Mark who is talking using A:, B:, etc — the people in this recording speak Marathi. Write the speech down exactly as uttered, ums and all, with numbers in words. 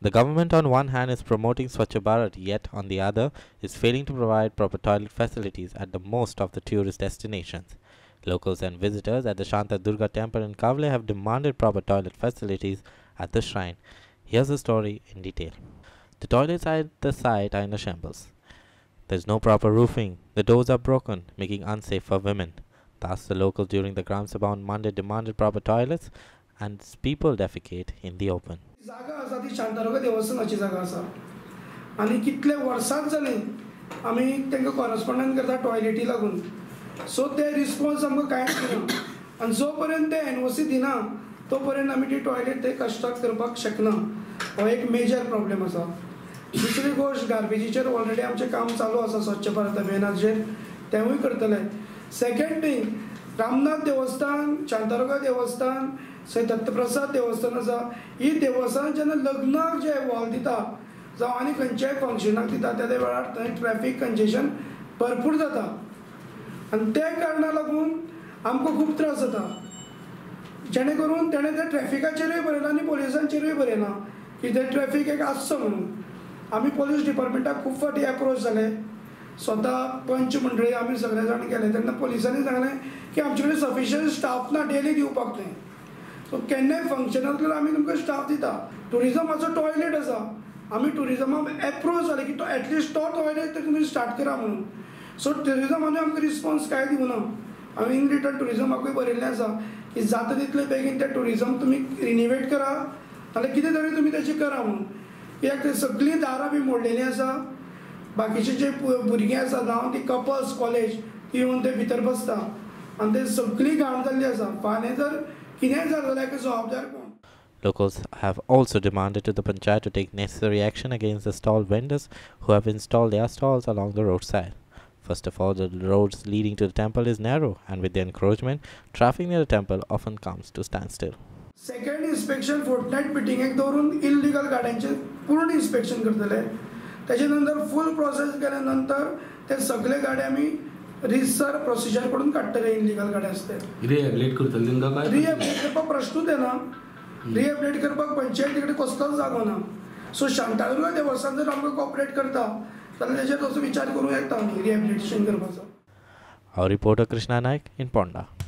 A: The government on one hand is promoting Swachh Bharat, yet on the other is failing to provide proper toilet facilities at the most of the tourist destinations. Locals and visitors at the Shanta Durga temple in Kavlem have demanded proper toilet facilities at the shrine. Here's the story in detail. The toilets at the site are in a shambles. There's no proper roofing. The doors are broken, making unsafe for women. Thus, the locals during the Gram Sabha on Monday demanded proper toilets, and people defecate in the open.
B: जागा आसा ती शांतादुर्गा देवस्थानाची जागा आसा आनी कितले वर्सांच जाली आमी तांकां कॉरस्पॉन्डंट करता टॉयलेटी लागून सो ते रिस्पॉन्स आमकां कांयच दिना आनी जो पर्यंत ते एनओसी दिना तो पर्यंत आमी ती टॉयलेट ते कन्स्ट्रक्ट करपाक शकना हो एक मेजर प्रॉब्लेम आसा. दुसरी गोश्ट गार्बेजीचेर ऑलरेडी आमचें काम चालू आसा स्वच्छ भारत अभियानाचेर तेवूय करतले. सेकंड थिंग रामनाथ देवस्थान शांतादुर्गा देवस्थान थंय दत्तप्रसाद देवस्थान आसा ही देवस्थान जेन्ना लग्नाक जे हॉल दिता जावं आनी खंयच्याय फंक्शनाक दिता त्या वेळार थंय ट्रॅफिक कंजेशन भरपूर जाता आनी त्या कारणाक लागून आमकां खूब त्रास जाता. जेणे करून तेणें त्या ट्रॅफिकाचेरूय बरयना आनी पोलिसांचेरूय बरयना की ते ट्रॅफिक एक आसचो म्हणून. आमी पोलीस डिपार्टमेंटाक खूब फावटी एप्रोच जाले स्वता पंच मंडळी आमी सगळे जाण गेले तेन्ना पोलिसांनी सांगलें की आमचे कडेन सफिशियंट स्टाफ ना डेली दिवपाक थंय सो केन्नाय फंक्शन आसल्यार आमी तुमकां स्टाफ दिता. टुरिजमाचो टॉयलेट आसा आमी टुरिजमाक एप्रोच जाले की तो एटलिस्ट तो टॉयलेट तुमी स्टार्ट करा म्हणून सो टुरिजमानूय आमकां रिस्पॉन्स कांय दिवना. हांवें इन रिटर्न टुरिजमाकूय बरयल्लें आसा की जाता तितले बेगीन तें टुरिजम तुमी रिनिवेट करा नाल्यार कितें तरी तुमी तेजें करा म्हणून. कित्याक ते सगळीं दारां बी मोडलेलीं आसा बाकीचे जे भुरगे आसा जावं ती कपल्स कॉलेज ती येवन ते भितर बसता आनी ते सगळी घाण जाल्ली आसा. फाल्यां जर कितेंय जालें जाल्यार हाका जबाबदार कोण?
A: Locals have also demanded to the panchayat to take necessary action against the stall vendors who have installed their stalls along the roadside. First of all, the roads leading to the temple is narrow, and with the encroachment, traffic near the temple often comes to standstill.
B: Second inspection fortnight मिटिंगेक दवरून इल्लिगल गाड्यांचे पूर्ण इन्स्पेक्शन करतले. त्याच्या नंतर फूल प्रोसेस केल्या नंतर ते सगळे गाड्या आमी रिसर प्रोसिजर करून काडटले इल्लिगल गाड्या आसते
C: रिहॅबिलिट करतले तेंकां काय
B: रिहॅबिलिट करपाक प्रश्नूच येना. रिहॅबिलिट करपाक पंचायती कडेन कसलोच जागो ना. सो शांतादुर्गा देवस्थान जर आमकां कॉपरेट करता जाल्यार तेजेर तसो विचार करूं येता आमी रिहॅबिलिटेशन करपाचो.
A: Our reporter Krishna Naik in Ponda.